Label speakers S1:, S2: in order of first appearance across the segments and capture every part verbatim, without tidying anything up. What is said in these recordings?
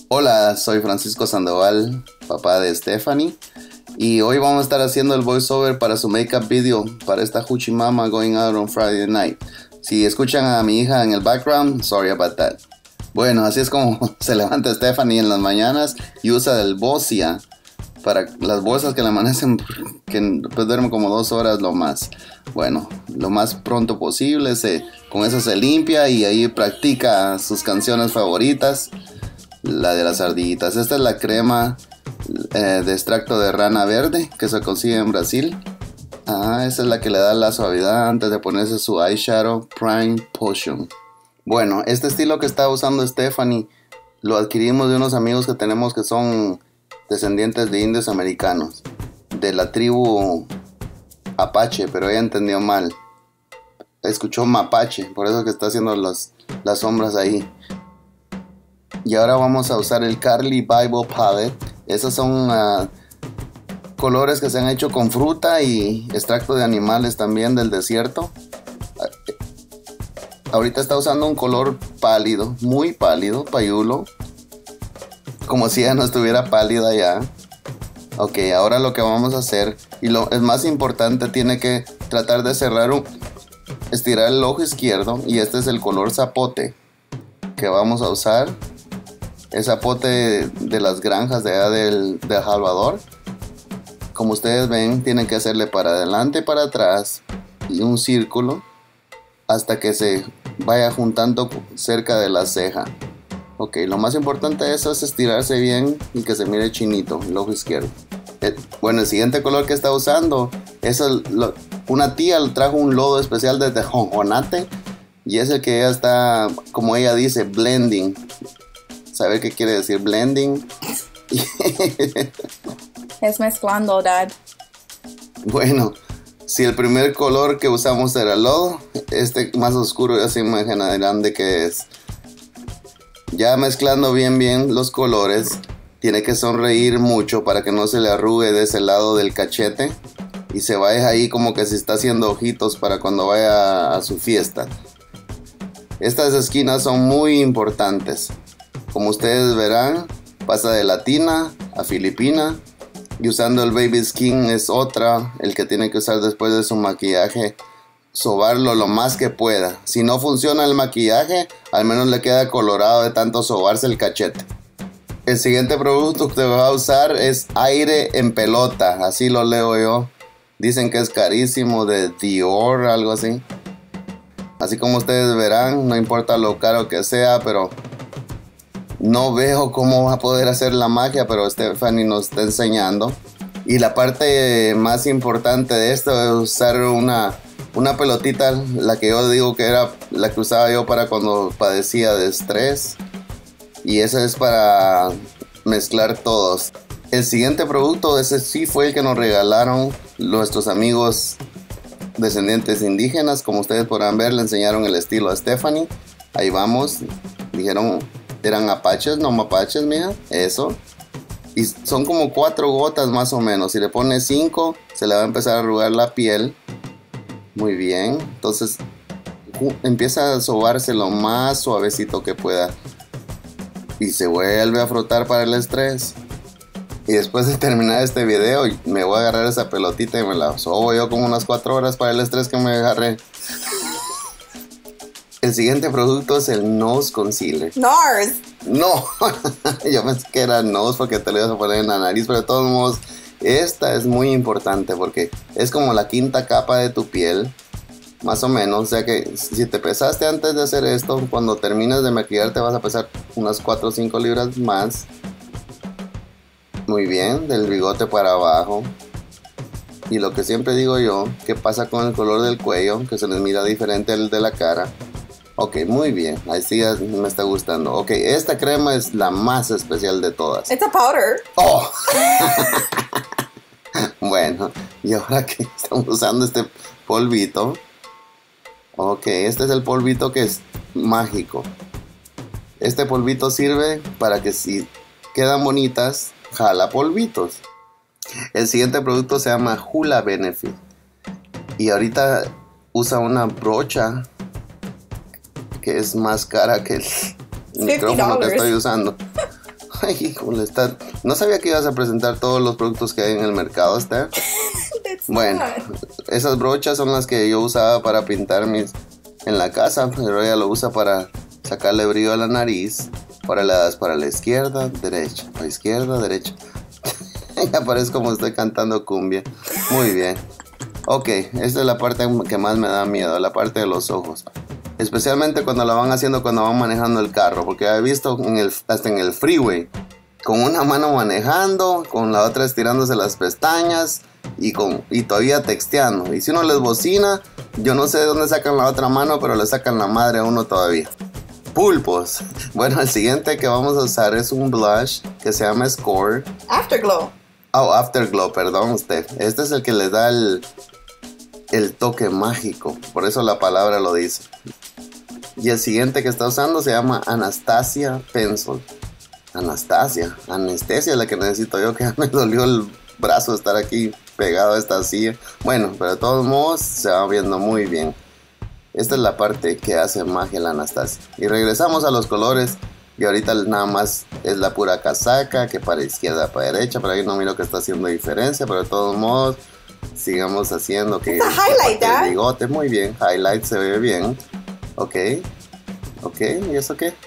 S1: Hola, soy Francisco Sandoval, papá de Stephanie, y hoy vamos a estar haciendo el voiceover para su makeup video para esta Hoochie Mama Going Out on Friday Night. Si escuchan a mi hija en el background, sorry about that. Bueno, así es como se levanta Stephanie en las mañanas y usa el Bosia para las bolsas que le amanecen, que pues duerme como dos horas lo más. Bueno, lo más pronto posible, se, con eso se limpia y ahí practica sus canciones favoritas. La de las ardillitas. Esta es la crema eh, de extracto de rana verde que se consigue en Brasil. Ah, esa es la que le da la suavidad antes de ponerse su eyeshadow Prime Potion. Bueno, este estilo que está usando Stephanie lo adquirimos de unos amigos que tenemos que son descendientes de indios americanos, de la tribu Apache, pero ella entendió mal. Escuchó Mapache, por eso que está haciendo los, las sombras ahí. Y ahora vamos a usar el Carly Bible Palette. Esos son uh, colores que se han hecho con fruta y extracto de animales también del desierto. Ahorita está usando un color pálido, muy pálido, payulo, como si ella no estuviera pálida ya. Ok, ahora lo que vamos a hacer, y lo es más importante, tiene que tratar de cerrar un, estirar el ojo izquierdo, y este es el color zapote que vamos a usar. El zapote de, de las granjas de allá del, de El Salvador. Como ustedes ven, tienen que hacerle para adelante y para atrás y un círculo hasta que se vaya juntando cerca de la ceja. Ok, lo más importante de eso es estirarse bien y que se mire chinito el ojo izquierdo. El, bueno, el siguiente color que está usando es el, lo, una tía le trajo un lodo especial de jonjonate y es el que ella está, como ella dice, blending. ¿Sabe qué quiere decir blending?
S2: Es mezclando, Dad.
S1: Bueno, si el primer color que usamos era lodo, este más oscuro ya se imaginarán de qué es. Ya mezclando bien bien los colores, tiene que sonreír mucho para que no se le arrugue de ese lado del cachete y se vaya ahí como que se está haciendo ojitos para cuando vaya a su fiesta. Estas esquinas son muy importantes. Como ustedes verán, pasa de latina a filipina y usando el baby skin es otra, el que tiene que usar después de su maquillaje, sobarlo lo más que pueda. Si no funciona el maquillaje, al menos le queda colorado de tanto sobarse el cachete. El siguiente producto que va a usar es aire en pelota, así lo leo yo. Dicen que es carísimo, de Dior, algo así. Así como ustedes verán, no importa lo caro que sea, pero no veo cómo va a poder hacer la magia, pero Stephanie nos está enseñando. Y la parte más importante de esto es usar una, una pelotita, la que yo digo que era la que usaba yo para cuando padecía de estrés. Y esa es para mezclar todos. El siguiente producto, ese sí fue el que nos regalaron nuestros amigos descendientes indígenas. Como ustedes podrán ver, le enseñaron el estilo a Stephanie. Ahí vamos, dijeron... eran apaches, no mapaches, mira, eso. Y son como cuatro gotas más o menos. Si le pones cinco, se le va a empezar a arrugar la piel. Muy bien. Entonces, empieza a sobarse lo más suavecito que pueda. Y se vuelve a frotar para el estrés. Y después de terminar este video, me voy a agarrar esa pelotita y me la sobo yo como unas cuatro horas para el estrés que me agarré. El siguiente producto es el Nose Concealer.
S2: NARS.
S1: No, yo pensé que era Nose porque te lo ibas a poner en la nariz, pero de todos modos, esta es muy importante porque es como la quinta capa de tu piel, más o menos. O sea que si te pesaste antes de hacer esto, cuando termines de maquillarte vas a pesar unas cuatro o cinco libras más. Muy bien, del bigote para abajo. Y lo que siempre digo yo, ¿qué pasa con el color del cuello? Que se les mira diferente al de la cara. Ok, muy bien. Ahí sí me está gustando. Ok, esta crema es la más especial de todas.
S2: It's a powder.
S1: ¡Oh! Bueno, y ahora que estamos usando este polvito. Ok, este es el polvito que es mágico. Este polvito sirve para que si quedan bonitas, jala polvitos. El siguiente producto se llama Hula Benefit. Y ahorita usa una brocha que es más cara que el micrófono que estoy usando. Ay, híjole, está... No sabía que ibas a presentar todos los productos que hay en el mercado, Steph. Bueno, esas brochas son las que yo usaba para pintar mis... en la casa, pero ella lo usa para sacarle brillo a la nariz. Para la, para la izquierda, derecha, para la izquierda, derecha. Ya parece como estoy cantando cumbia. Muy bien. Ok, esta es la parte que más me da miedo, la parte de los ojos. Especialmente cuando la van haciendo cuando van manejando el carro, porque he visto en el, hasta en el freeway, con una mano manejando, con la otra estirándose las pestañas y, con, y todavía texteando. Y si uno les bocina, yo no sé de dónde sacan la otra mano, pero le sacan la madre a uno todavía. Pulpos. Bueno, el siguiente que vamos a usar es un blush que se llama Score.
S2: Afterglow.
S1: Oh, Afterglow, perdón usted. Este es el que le da el, el toque mágico. Por eso la palabra lo dice. Y el siguiente que está usando se llama Anastasia Pencil. Anastasia. Anestesia es la que necesito yo, que ya me dolió el brazo estar aquí pegado a esta silla. Bueno, pero de todos modos se va viendo muy bien. Esta es la parte que hace magia la Anastasia. Y regresamos a los colores. Y ahorita nada más es la pura casaca, que para izquierda, para derecha. Por ahí no miro que está haciendo diferencia, pero de todos modos sigamos haciendo que...
S2: It's a highlight,
S1: el
S2: Dad.
S1: bigote, muy bien. Highlight se ve bien. Ok. Ok, ¿y eso qué?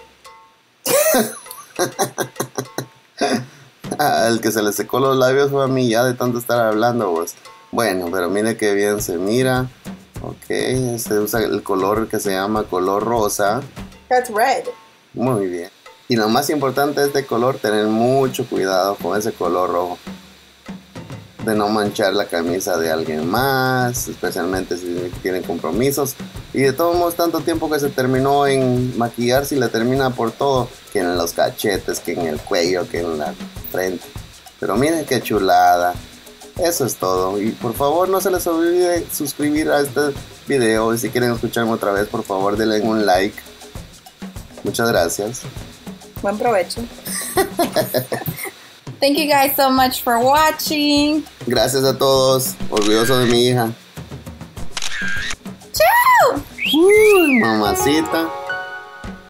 S1: Ah, el que se le secó los labios fue a mí ya de tanto estar hablando vos. Bueno, pero mire qué bien se mira. Ok, se usa el color que se llama color rosa.
S2: That's red.
S1: Muy bien. Y lo más importante de este color, tener mucho cuidado con ese color rojo. De no manchar la camisa de alguien más, especialmente si tienen compromisos. Y de todos modos, tanto tiempo que se terminó en maquillar, si le termina por todo, que en los cachetes, que en el cuello, que en la frente. Pero miren qué chulada. Eso es todo. Y por favor, no se les olvide suscribir a este video. Y si quieren escucharme otra vez, por favor, denle un like. Muchas gracias.
S2: Buen provecho. Thank you guys so much for watching.
S1: Gracias a todos. Orgulloso de mi hija.
S2: Chao.
S1: Uy, mamacita.